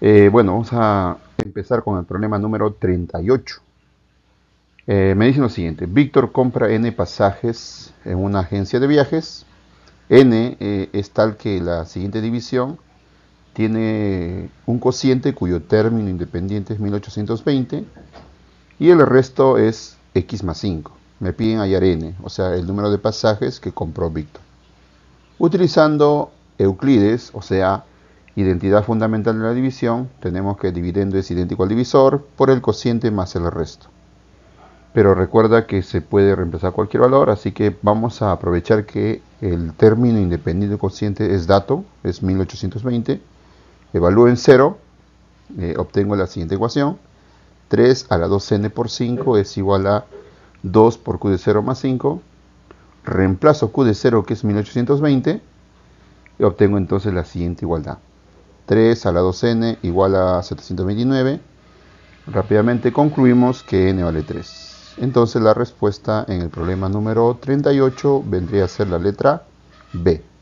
Bueno, vamos a empezar con el problema número 38. Me dicen lo siguiente: Víctor compra N pasajes en una agencia de viajes. N es tal que la siguiente división tiene un cociente cuyo término independiente es 1820 y el resto es x más 5. Me piden hallar N, o sea, el número de pasajes que compró Víctor. Utilizando Euclides, o sea, identidad fundamental de la división, tenemos que el dividendo es idéntico al divisor por el cociente más el resto. Pero recuerda que se puede reemplazar cualquier valor, así que vamos a aprovechar que el término independiente del cociente es dato, es 1820. Evalúo en 0, obtengo la siguiente ecuación: 3 a la 2n por 5 es igual a 2 por q de 0 más 5. Reemplazo q de 0, que es 1820, y obtengo entonces la siguiente igualdad: 3 a la 2n igual a 729. Rápidamente concluimos que n vale 3. Entonces la respuesta en el problema número 38 vendría a ser la letra B.